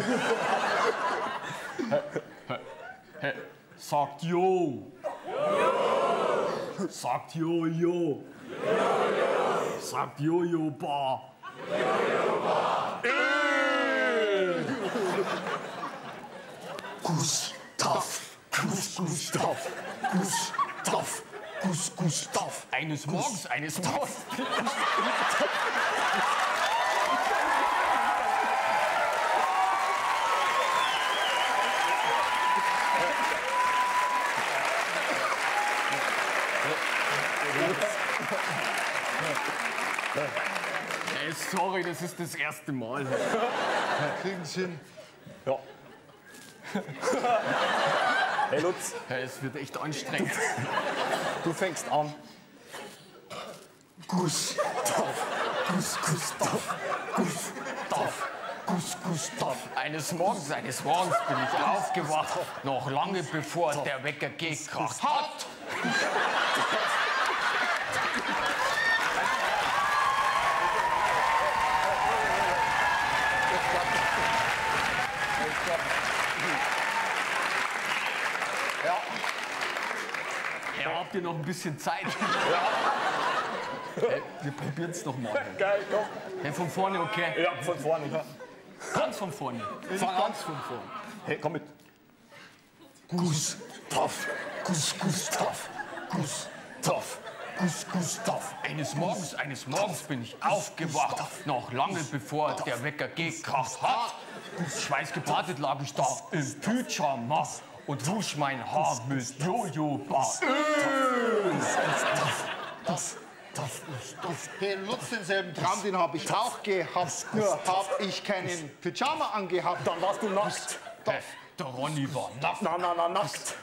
Sagt Jo. Sagt Jojo. Sagt Jojo Bar. Gustav. Gustav. Eines Morgens. Sorry, das ist das erste Mal. Kriegen Sie hin. Ja. Hey Lutz, Es wird echt anstrengend. du fängst an. Gustav. Eines Morgens bin ich aufgewacht, noch lange bevor der Wecker gekracht hat. Ja, habt ihr noch ein bisschen Zeit? Ja. Wir probieren es noch mal. Geil, komm. Hey, von vorne, okay? Ja, von vorne. Ja. Ganz von vorne. Ganz von vorne. Hey, komm mit. Gustav. Eines Morgens bin ich aufgewacht, noch lange bevor der Wecker gekracht hat. Schweißgebadet lag ich da im Pyjama und wusch mein Haar mit Jojo-Bar. Hey Lutz, denselben Traum, den habe ich auch gehabt. Nur habe ich keinen Pyjama angehabt. Dann warst du nackt. Der Ronny war nackt. Nackt.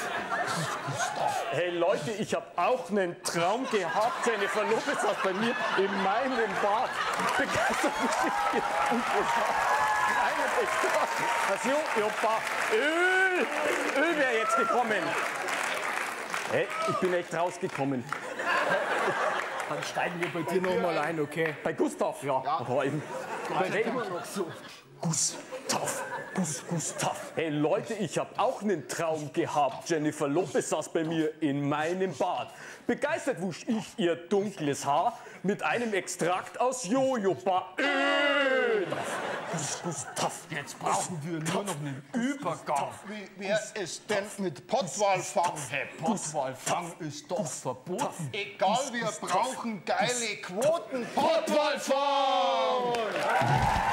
Hey Leute, ich habe auch einen Traum gehabt. Jennifer Lopez saß bei mir in meinem Bad. Begeistert mich einen Extrakt. Das Jojo-Bar. Öl wäre jetzt gekommen. Hey, ich bin echt rausgekommen. Dann steigen wir bei dir noch mal ein, okay? Bei Gustav? Ja. Aber eben. Bei wem? Noch so. Gustav. Hey Leute, ich habe auch einen Traum gehabt. Jennifer Lopez saß bei mir in meinem Bad. Begeistert wusch ich ihr dunkles Haar mit einem Extrakt aus Jojo-Bar. Gustav. Jetzt brauchen wir nur noch einen Übergang. Wie wäre es denn mit Pottwalfang? Hey, Pottwalfang ist doch verboten. Egal, wir brauchen geile Quoten. Pottwalfang!